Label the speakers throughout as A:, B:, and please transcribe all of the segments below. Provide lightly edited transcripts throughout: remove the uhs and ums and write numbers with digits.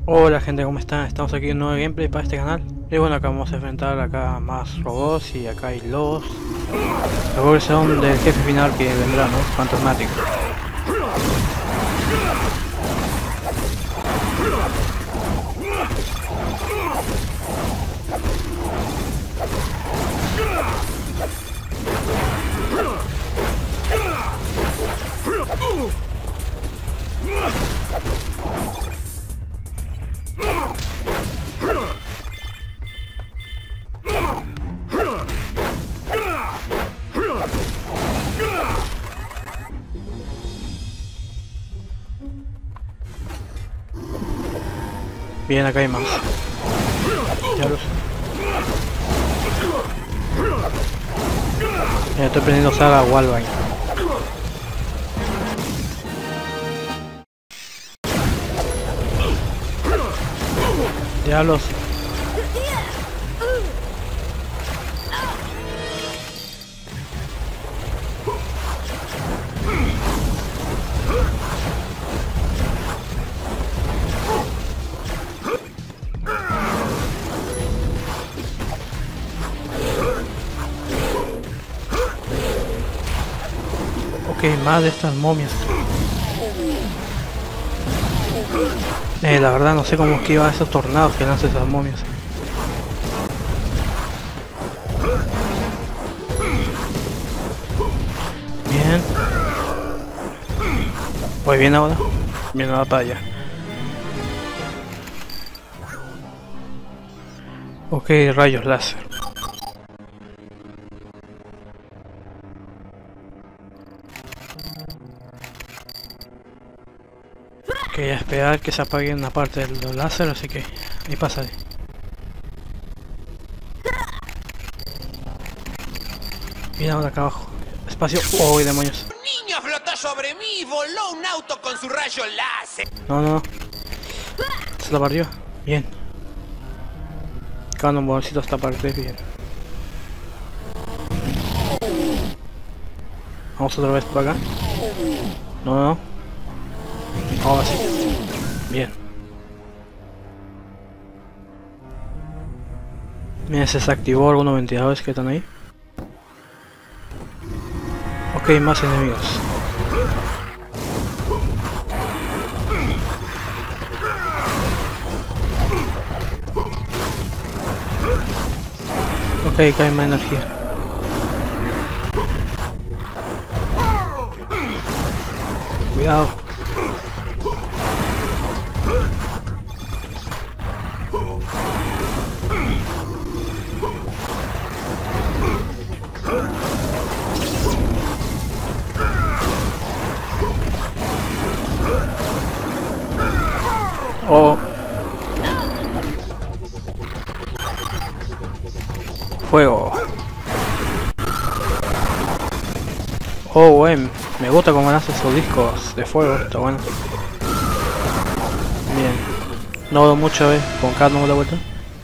A: Hola gente, ¿cómo están? Estamos aquí en un nuevo gameplay para este canal. Y bueno, acá vamos a enfrentar acá más robots y acá hay lobos. Los robots son del jefe final que vendrá, ¿no? Fantasmático. Bien, acá hay más. Diablos. Mira, estoy aprendiendo a usar a Wallbang. Diablos. Ok, más de estas momias. La verdad no sé cómo esquivar esos tornados que lanzan esas momias. Bien. Voy bien ahora. Bien ahora para allá. Ok, rayos láser. Ok, a esperar que se apague una parte del láser, así que ahí pasaré. Mira ahora acá abajo. Espacio. ¡Oh, demonios!
B: Un niño flotó sobre mí y voló un auto con su rayo láser.
A: No, no, no. Se lo barrió. Bien. Cada un bolsito hasta parte. Bien. Vamos otra vez por acá. No, no. Ahora sí. Bien. Miren, se desactivó algunos ventiladores que están ahí. Ok, más enemigos. Ok, cae más energía. Cuidado. Oh. Fuego. Oh, bueno. Me gusta cómo lanza esos discos de fuego. Está bueno. Bien. No veo mucho, con cada uno de vuelta.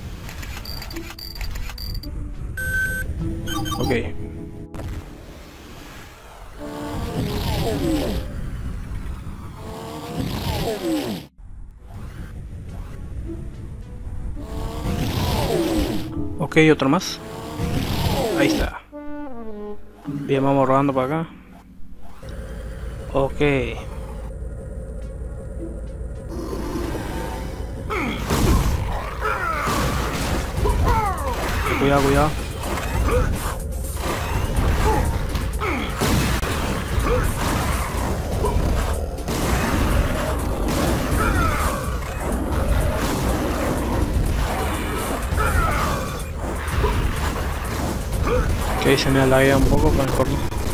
A: Ok. Ok, otro más. Ahí está. Bien, vamos rodando para acá. Ok. Cuidado, cuidado. Ok, se me alaguea un poco con el corno.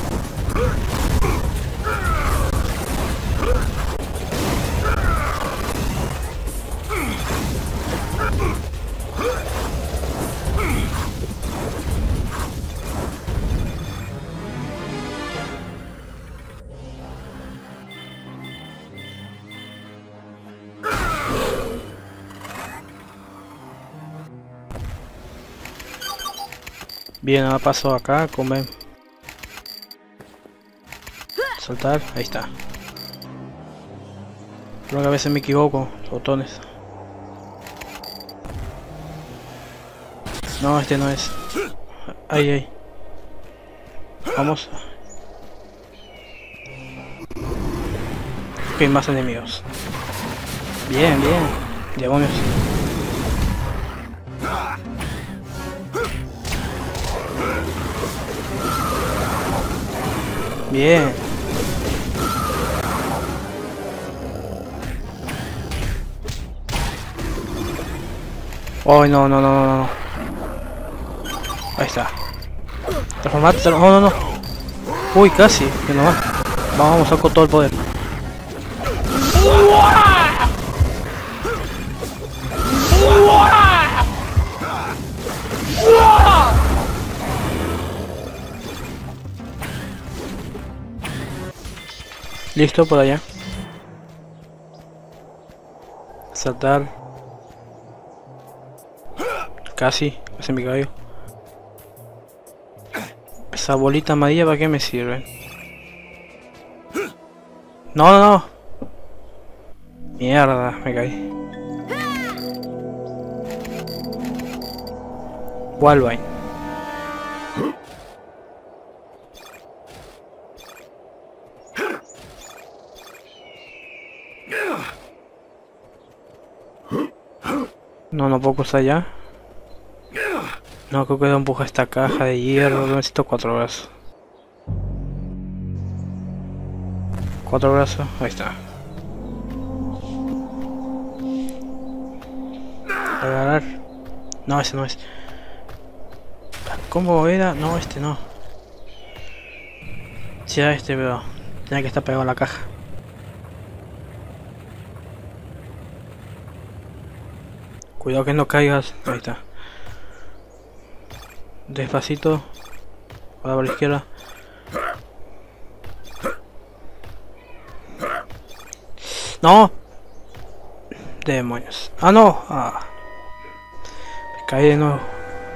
A: Bien, ahora paso acá, comer. Saltar, ahí está. Creo que a veces me equivoco, botones. No, este no es. Ahí, ahí. Vamos. Ok, más enemigos. Bien, bien. Demonios. Bien. Oh, no, no, no, no, no. Ahí está. Transformate, no, no, no. Uy, casi, que no va. Vamos, saco todo el poder. Listo, por allá. Saltar. Casi me cayó. Esa bolita amarilla, ¿para qué me sirve? No, no, no. Mierda, me caí. Wolverine. No, no puedo cruzar ya. No, creo que empuja esta caja de hierro. Necesito 4 brazos. 4 brazos, ahí está. Agarrar. No, ese no es. ¿Cómo era? No, este no. Sí, era este, pero tenía que estar pegado a la caja. Cuidado que no caigas. Ahí está. Despacito. Ahora por la izquierda. ¡No! Demonios. ¡Ah, no! Ah. Me caí de nuevo.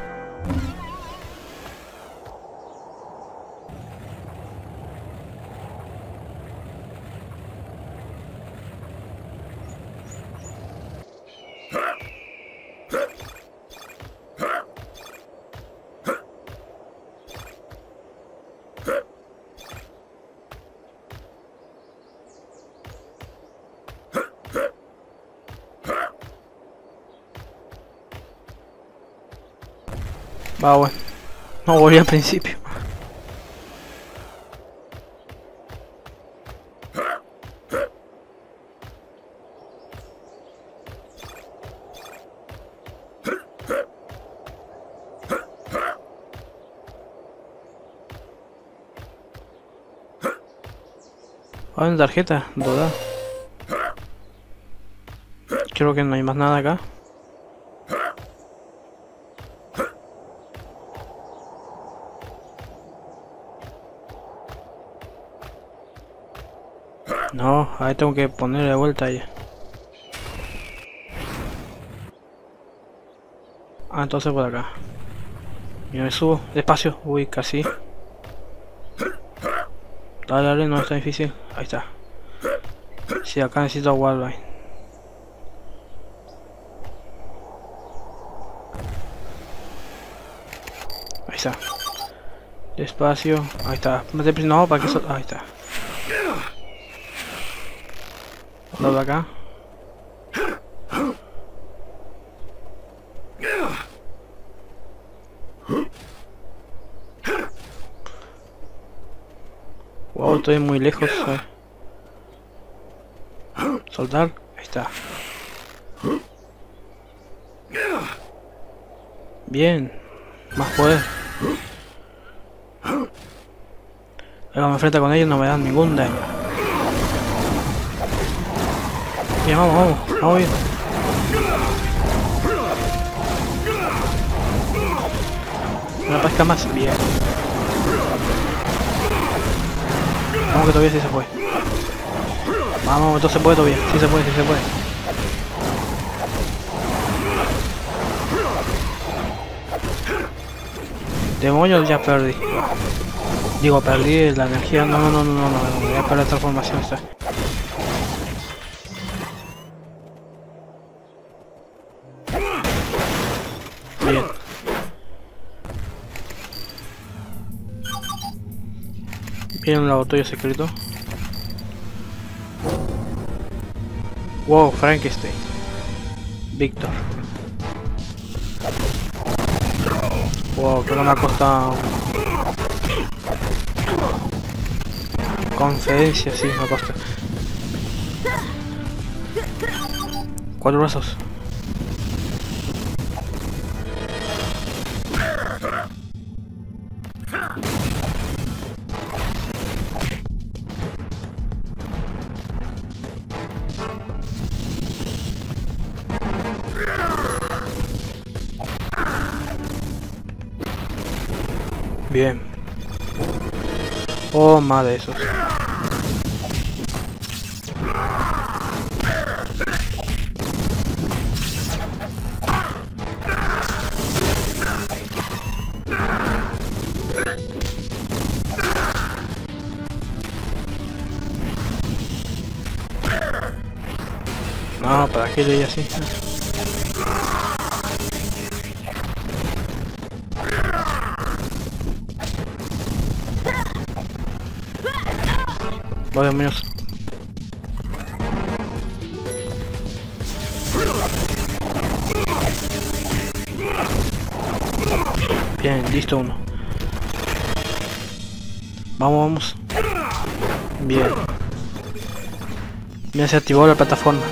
A: Va, bueno. No volví al principio. Ah, una tarjeta dorada. Creo que no hay más nada acá. No, ahí tengo que poner de vuelta ya. Ah, entonces por acá. Y me subo, despacio. Uy, casi. Dale, dale, no está difícil. Ahí está. Sí, acá necesito Wolverine. Ahí está. Despacio. Ahí está. No, para que eso. Ahí está. Dobla acá. Wow, estoy muy lejos. Soltar. Ahí está. Bien. Más poder. Cuando me enfrenta con ellos no me dan ningún daño. Bien, vamos, vamos. Vamos bien. Una pesca más. Bien. Vamos que todavía sí se puede. Vamos, esto se puede todavía. Sí se puede, sí se puede. Demonios, ya perdí. Digo, perdí la energía. No, no, no, no, no, no. Voy a perder la transformación esta. Bien. Aquí hay un laboratorio secreto. Wow, Frankenstein. Víctor. Wow, pero me ha costado. Conferencia, sí, me costa. 4 brazos. Bien. Oh, más de esos. No, ¿para qué leí así? Oh, demonios. Bien, listo uno. Vamos, vamos. Bien. Ya se activó la plataforma.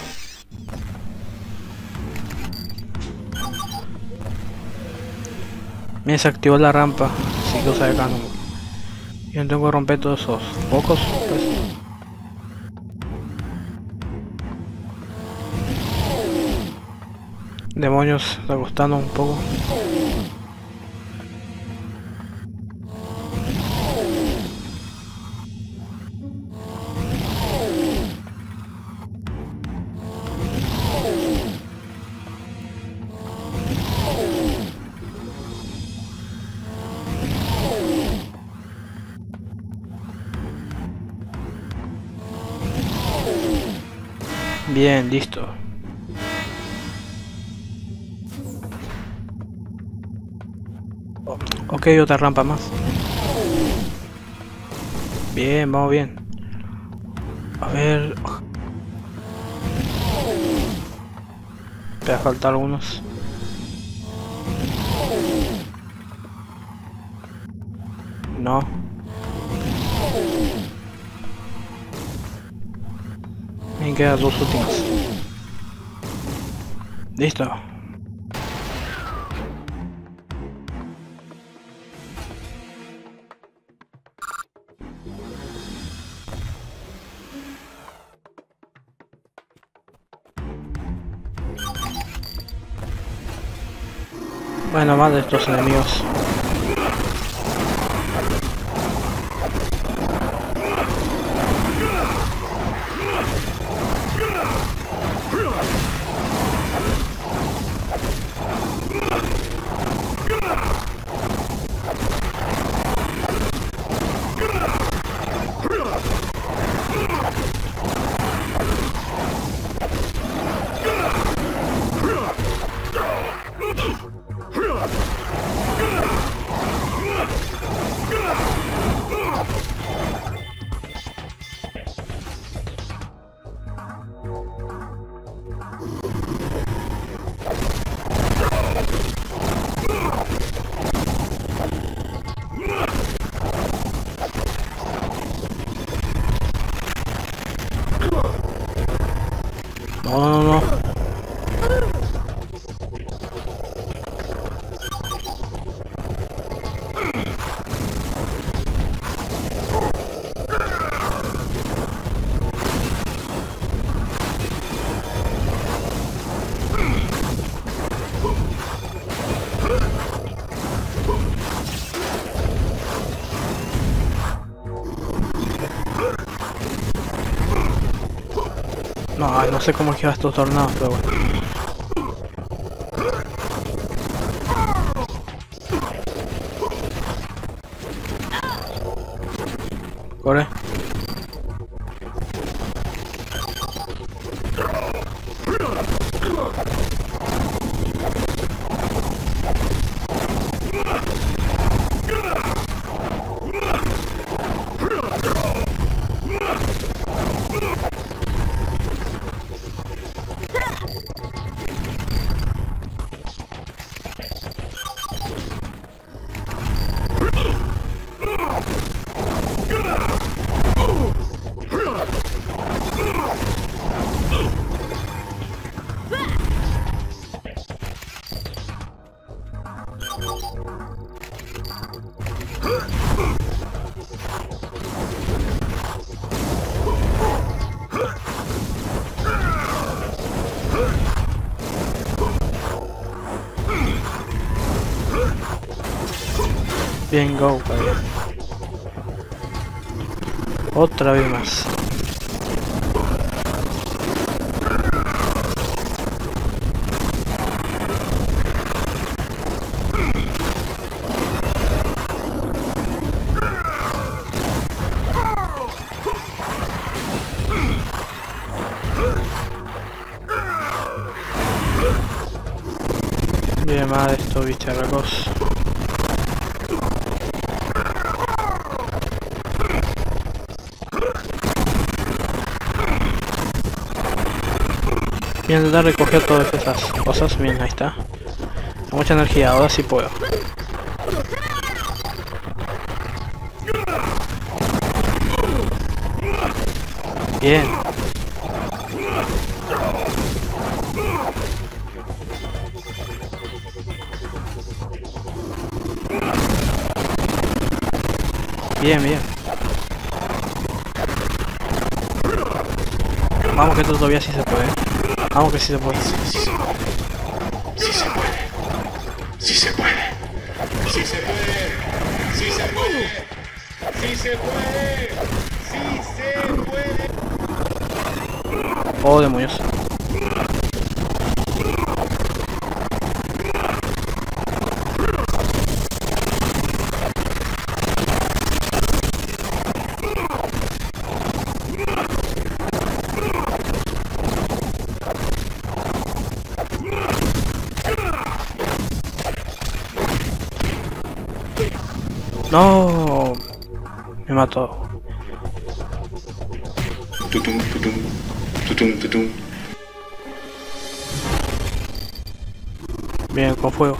A: Mira, se activó la rampa. Así que usa acá, ¿no? Yo tengo que romper todos esos focos, pues. Demonios, está costando un poco. Bien, listo. Ok, otra rampa más. Bien, vamos bien. A ver. Me falta algunos. No. Me quedan 2 últimas. Listo. Bueno, más de estos enemigos. No. No sé cómo esquivar estos tornados, pero bueno. Corre. Bien, go, padre. Otra vez más. Bien, más de estos bicharracos. Voy a intentar recoger todas esas cosas. Bien, ahí está. Tengo mucha energía, ahora sí puedo. Bien. Bien, bien. Vamos que esto todavía sí se puede. Vamos que sí se puede.
C: Sí se puede. Sí se puede. Sí se puede. Sí se puede. Sí se puede. Sí se puede. Sí se puede.
A: Oh, demonios. No, me mató.
C: Tutum, tutum. Tutum, tutum.
A: Bien, con fuego.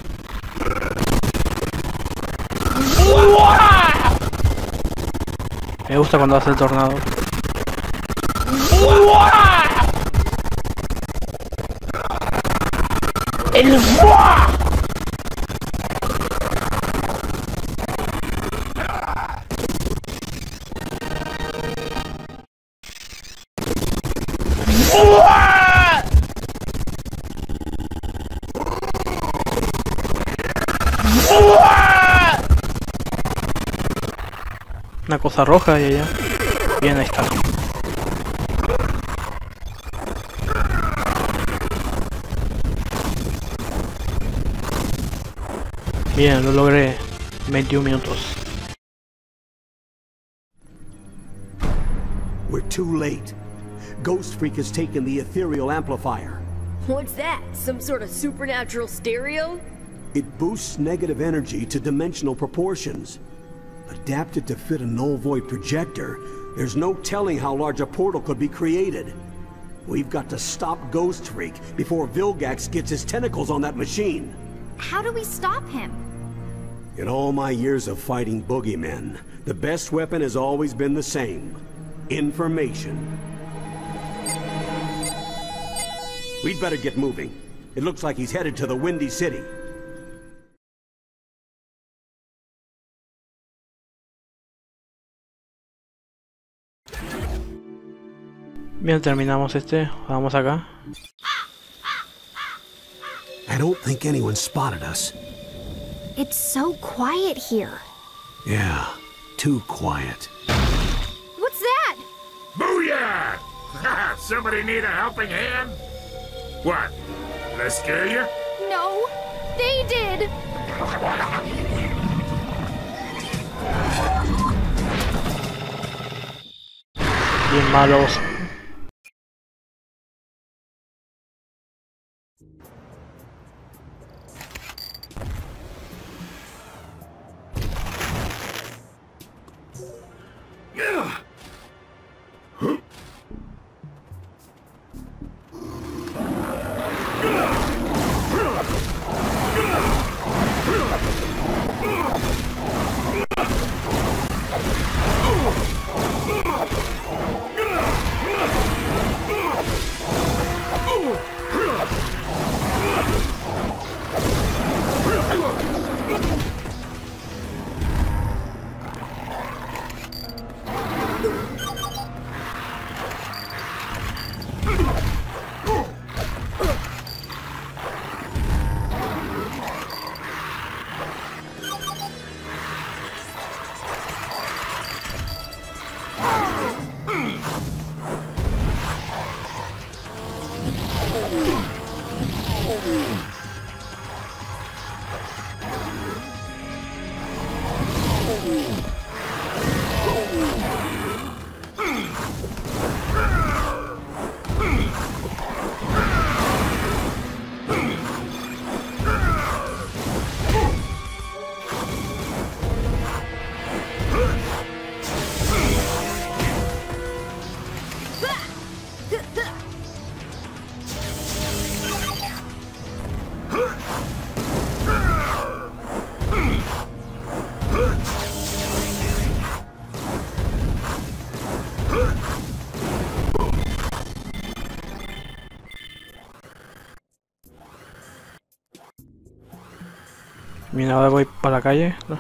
A: Me gusta cuando hace el tornado. ¡El fuá! Una cosa roja y allá. Bien, ahí está. Bien, lo logré. 21 minutos.
D: We're too late. Ghost Freak has taken the ethereal amplifier.
E: What's that? Some sort of supernatural stereo?
D: It boosts negative energy to dimensional proportions. Adapted to fit a null void projector, there's no telling how large a portal could be created. We've got to stop Ghost Freak before Vilgax gets his tentacles on that machine.
F: How do we stop him?
D: In all my years of fighting boogeymen, the best weapon has always been the same. Information. We'd better get moving. It looks like he's headed to the Windy City.
A: Bien, terminamos este. Vamos acá.
D: I don't think anyone spotted us.
F: It's so quiet here.
D: Yeah, too quiet.
F: What's that?
G: Booyah! Somebody need a helping hand? What? Did I scare you?
F: No, they did.
A: Bien malos. Bien, ahora voy para la calle. ¿No?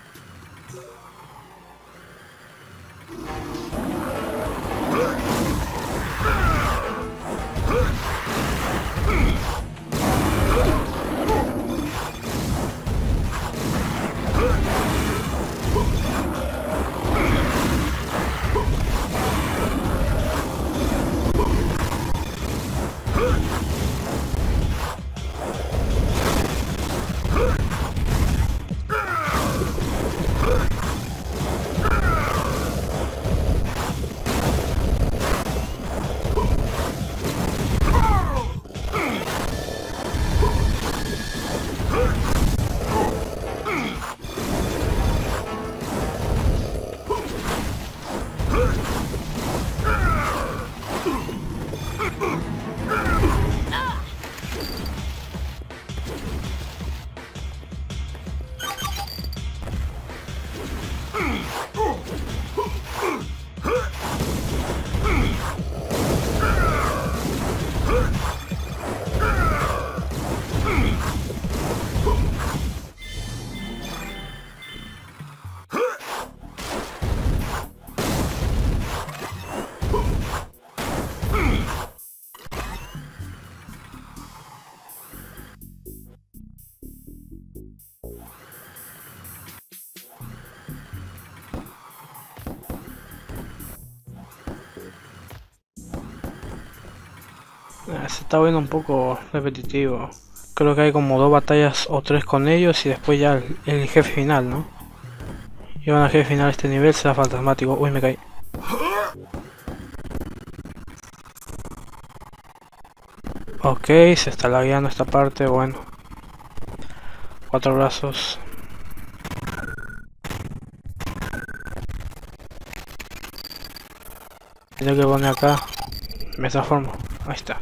A: Se está viendo un poco repetitivo. Creo que hay como 2 batallas o 3 con ellos y después ya el jefe final, ¿no? Y bueno, el jefe final de este nivel será fantasmático. Uy, me caí. Ok, se está lagueando esta parte, bueno. 4 brazos. Tengo que poner acá. Me transformo. Ahí está.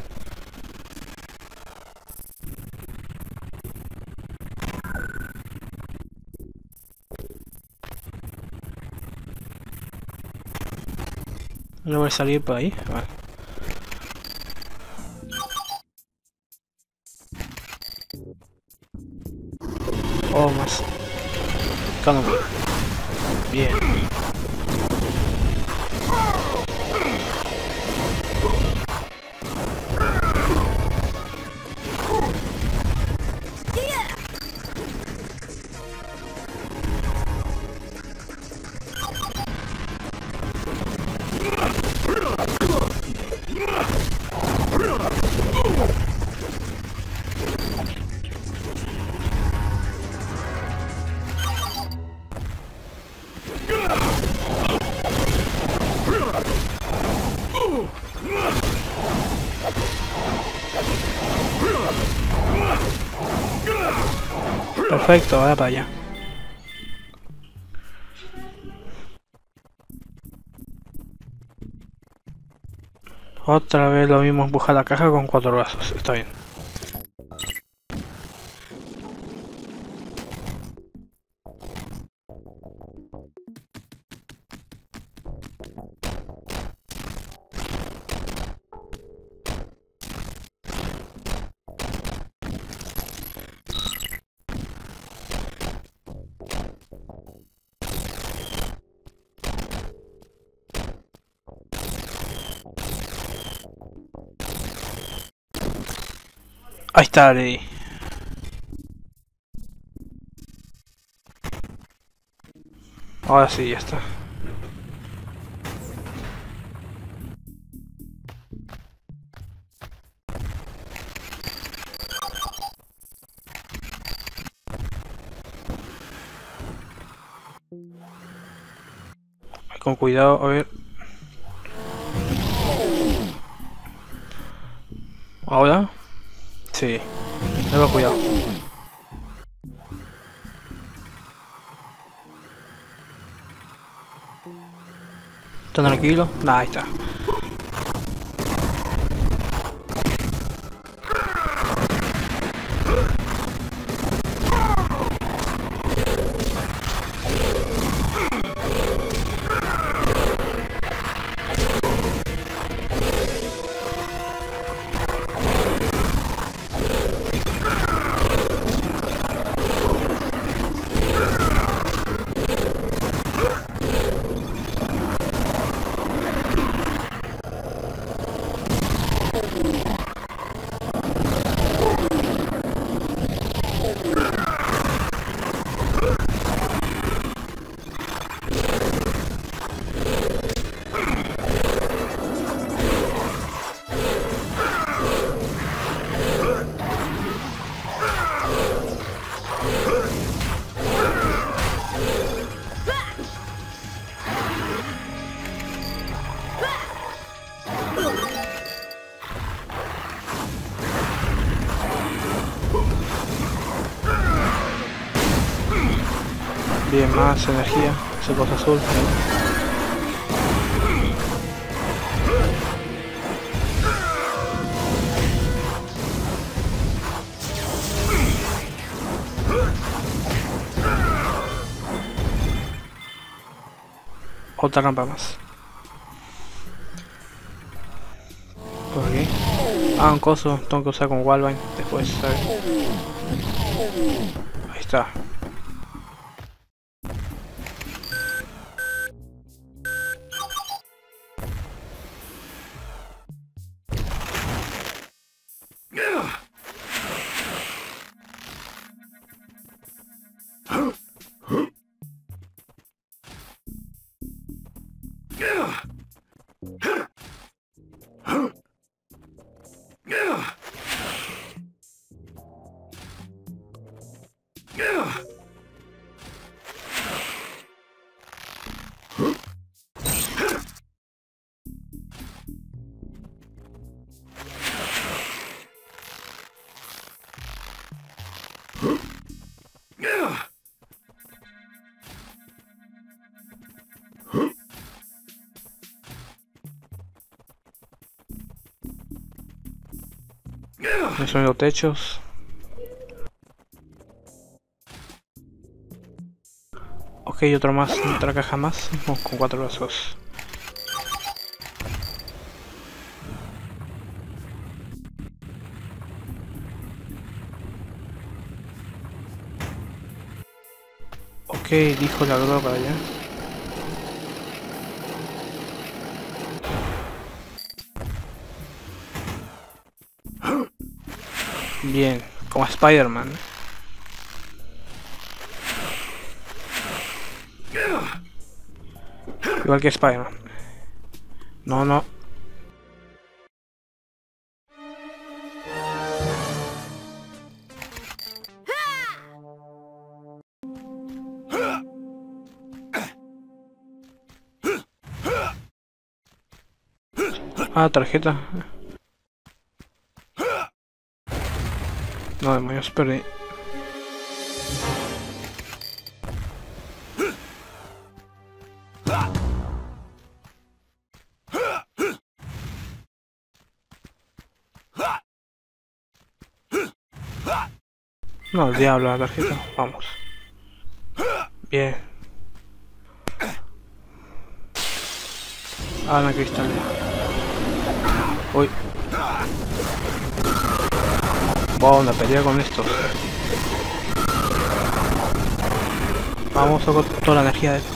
A: No voy a salir por ahí. Vale. Oh, más. Canon. Bien. Perfecto, ahora para allá. Otra vez lo mismo, empujar la caja con 4 brazos, está bien. Ahí está, Lady. Ahora sí, ya está. Con cuidado, a ver. ¿Ahora? Sí. Tengo cuidado. ¿Está tranquilo? Nah, ahí está. Bien, más energía. Esa cosa azul. Otra rampa más. Por aquí. Ah, un coso. Tengo que usar con Wallbang después, ¿sabes? Ahí está. Me son los techos. Ok, otro más, otra caja más. Vamos con 4 brazos. Ok, dijo la droga para allá. Bien, como Spider-Man. Igual que Spider-Man. No, no. Ah, tarjeta. No, demonios, perdí. No, el diablo, la tarjeta. Vamos. Bien. Ah, la cristal. Uy. Wow, una pelea con estos. Vamos a con toda la energía de...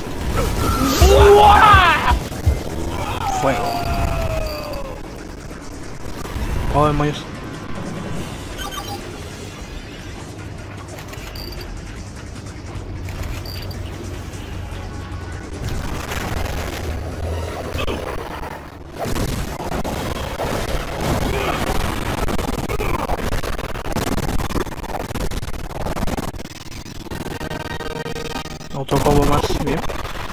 A: Fuego. Oh, demonios. Otro combo más, bien.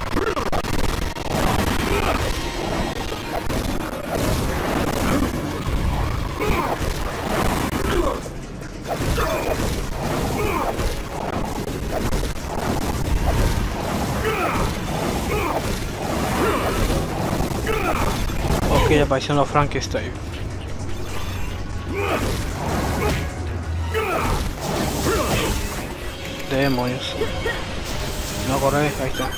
A: Ok, aparecieron los Frankenstein. Demonios. No corre, ahí está.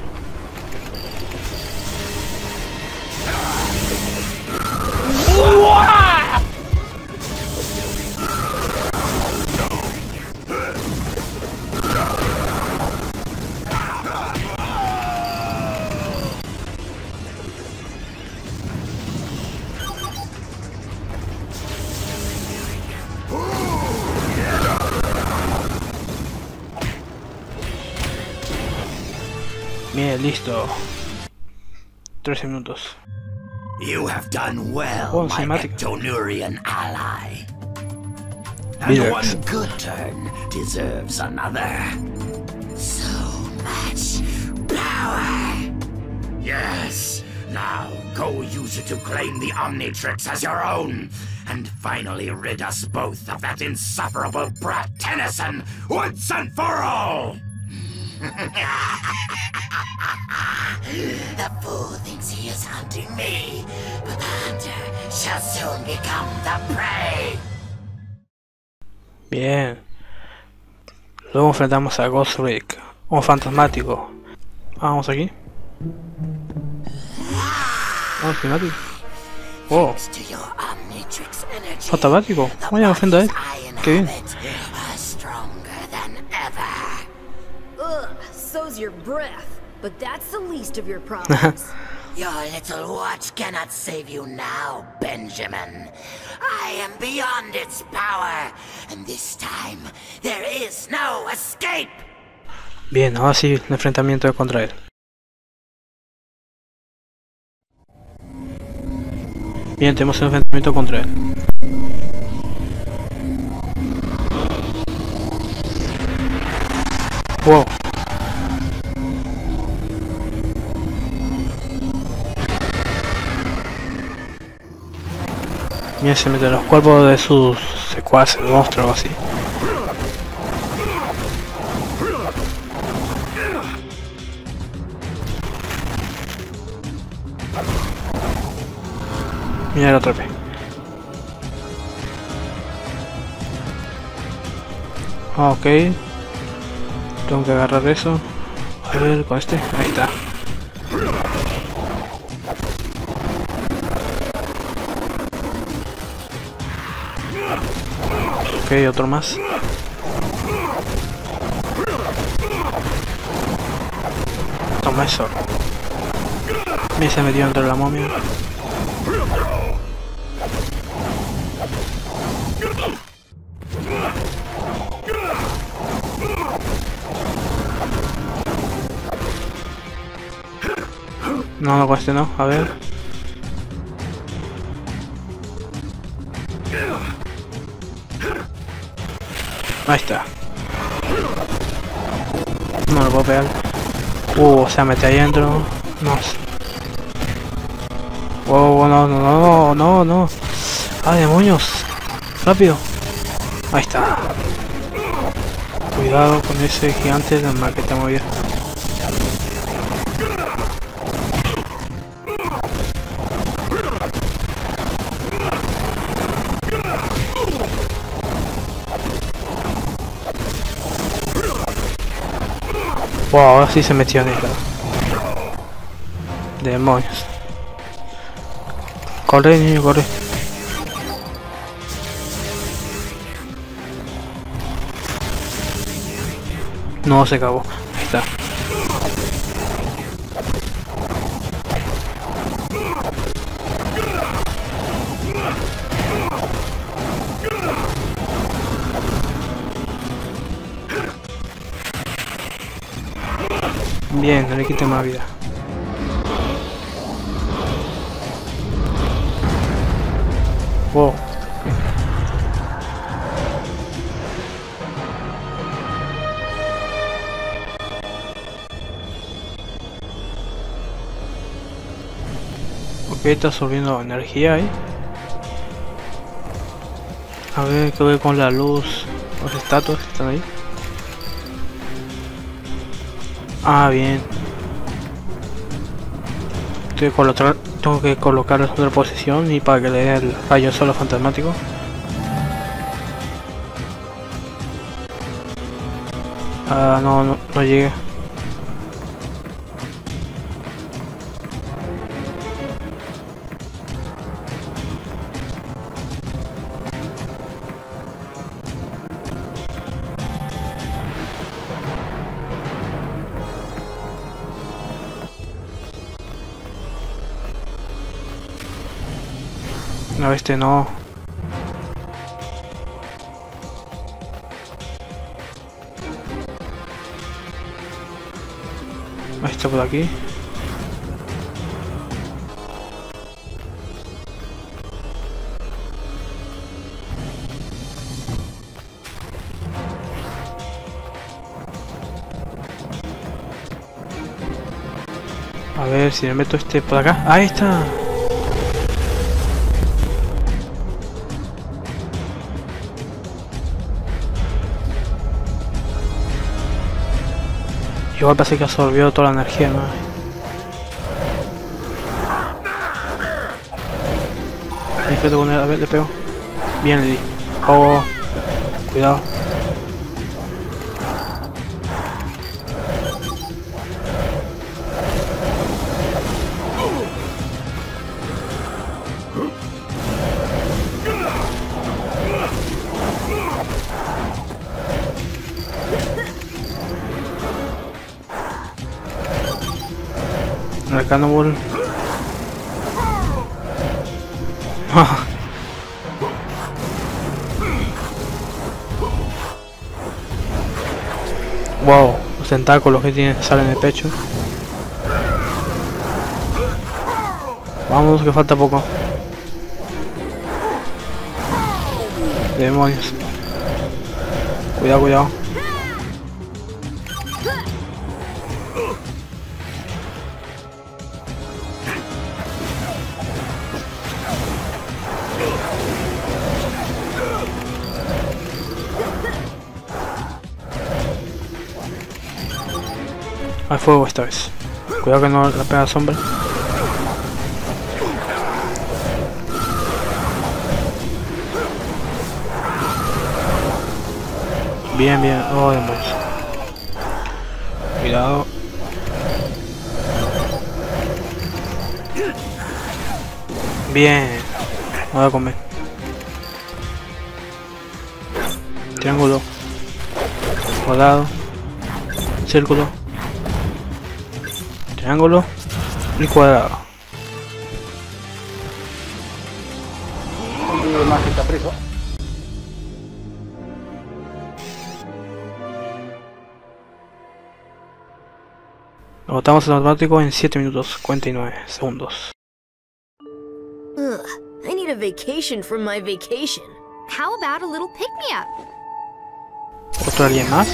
A: Bien, listo. 13 minutos.
H: You have done well,
A: Oh,
H: my
A: cinematic.
H: Ectonurian ally. And
A: Village.
H: one good turn deserves another. So much power. Yes. Now go use it to claim the Omnitrix as your own, and finally rid us both of that insufferable brat Tennyson once and for all. The fool thinks he is hunting me, but the hunter shall soon become the prey.
A: Bien. Luego enfrentamos a Ghost Rick, un fantasmático. Vamos aquí. Oh, fantasmático. Oh. Fantasmático. Voy a enfrentar a él. Qué bien.
E: Ugh, so's your breath. But that's the least of your problems.
H: Your little watch cannot save you now, Benjamin. I am beyond its power, and this time there is no escape.
A: Bien, ahora sí, el enfrentamiento contra él. Bien, tenemos el enfrentamiento contra él. Wow. Mira, se mete en los cuerpos de sus secuaces, monstruos o así. Mira el otro pez. Ok. Tengo que agarrar eso. A ver, con este. Ahí está. Ok, otro más. Toma eso. Me se metió dentro de la momia. No, no, con este no, a ver. Ahí está. No lo puedo pegar. Se mete ahí adentro. No. Wow, no, no, no, no, no. ¡Ah, demonios! ¡Rápido! Ahí está. Cuidado con ese gigante de mal que te movía. Wow, ahora sí se metió en él. Demonios. Corre, niño, corre. No, se acabó. Ahí está. Bien, no le quite más vida. Wow. Ok, está absorbiendo energía ahí. A ver qué ve con la luz. Los estatuas que están ahí. Ah, bien. Tengo que colocarlo en otra posición y para que le dé el rayo solo fantasmático. Ah, no, no, no llegué. No, este no. Ahí está por aquí. A ver si me meto este por acá. Ahí está. Igual parece que absorbió toda la energía, ¿no? Discreto con él, a ver, le pego. Bien, le di. Oh, cuidado. El Cannonball. Wow, los tentáculos que tiene salen del pecho. Vamos, que falta poco. Demonios. Cuidado, cuidado. Al fuego esta vez. Cuidado que no la pega sombra. Bien, bien. Oh, demonios. Cuidado. Bien. Me voy a comer. Triángulo. Cuadrado. Círculo. Triángulo y cuadrado. Lo botamos en automático en 7 minutos 49 segundos.
E: Ugh, I need a vacation from my vacation.
F: How about a little pick-me-up?
A: ¿Otro alien más?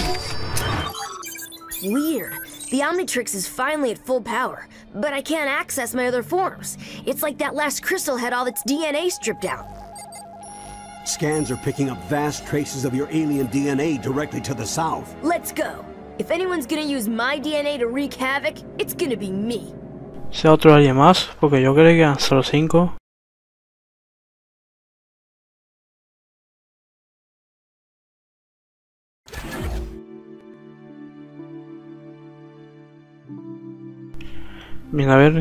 E: Weird. The Omnitrix is finally at full power, but I can't access my other forms. It's like that last crystal had all its DNA stripped out.
D: Scans are picking up vast traces of your alien DNA directly to the south.
E: Let's go. If anyone's gonna use my DNA to wreak havoc, it's gonna be me.
A: ¿Sea otro alien más? Porque yo creo que eran solo 5. Bien, a ver.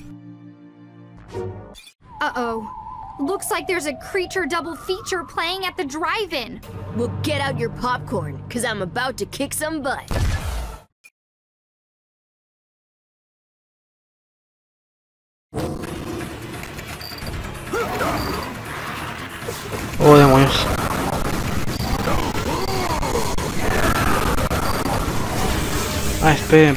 F: Uh-oh. Looks like there's a creature double feature playing at the drive-in.
E: Well, get out your popcorn, cause I'm about to kick some butt.
A: Oh, demonios. Ah, esperen.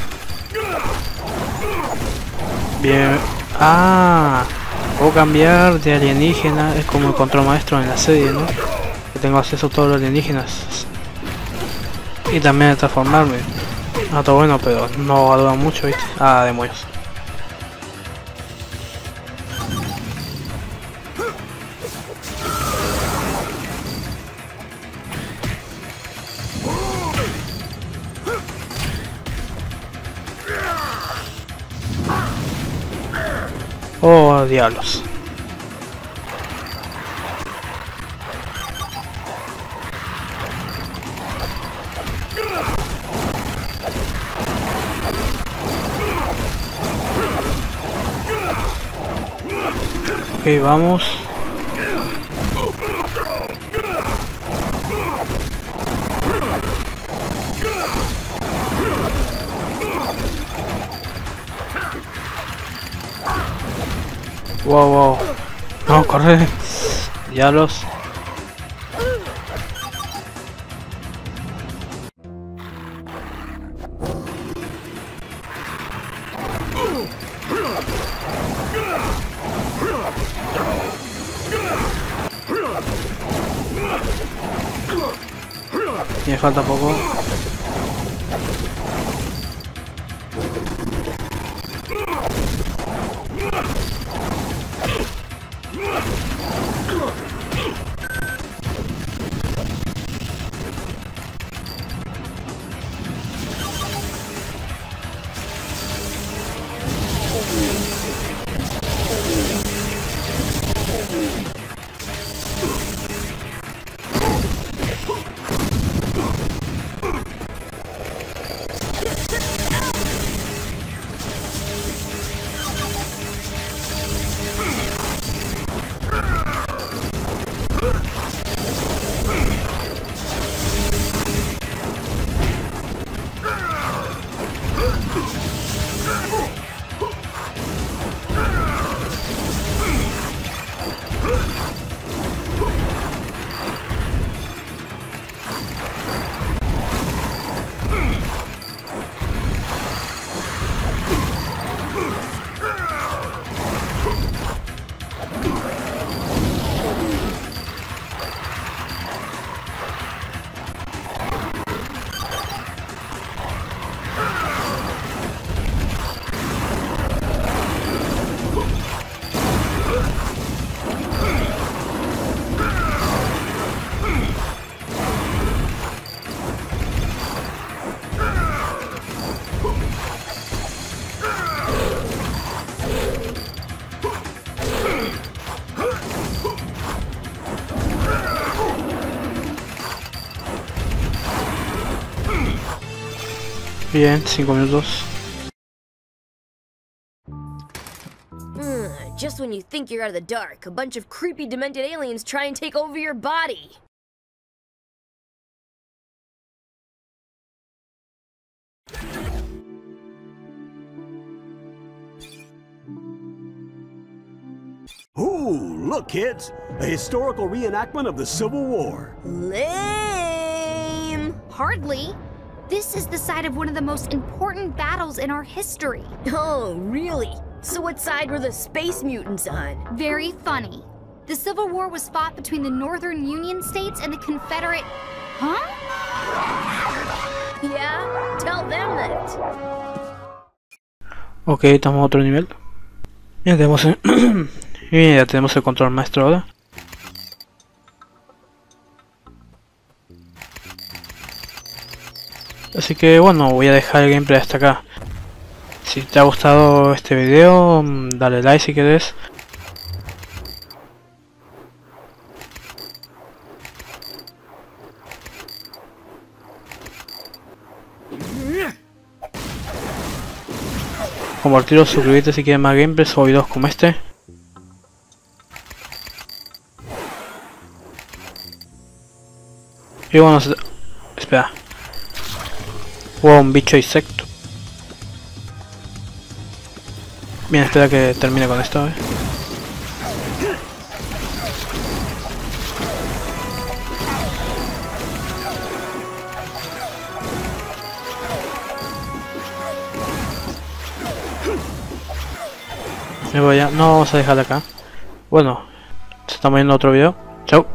A: Bien. Ah, puedo cambiar de alienígena. Es como el control maestro en la serie, ¿no? Que tengo acceso a todos los alienígenas. Y también a transformarme. Ah, está bueno, pero no va a durar mucho, ¿viste? Ah, demonios. Oh, diablos. Ok, vamos. Wow, wow. No, corre. Diablos. Me falta poco. Bien, 5 minutos.
E: Just when you think you're out of the dark, a bunch of creepy demented aliens try and take over your body.
D: Ooh, look kids! A historical reenactment of the Civil War.
E: Lame!
F: Hardly. This is the site of one of the most important battles in our history.
E: Oh, really? So what side were the space mutants on?
F: Very funny. The Civil War was fought between the Northern Union States and the Confederate... Huh?
E: Yeah? Tell them that.
A: Ok, estamos a otro nivel. Ya tenemos y ya tenemos el control maestro ahora. Así que bueno, voy a dejar el gameplay hasta acá. Si te ha gustado este video, dale like si quieres. Compartirlo, suscribirte si quieres más gameplays o videos como este. Y bueno, espera. Hubo un bicho insecto. Bien, espera que termine con esto. Me voy a... No vamos a dejar acá. Bueno, estamos viendo otro video. Chao.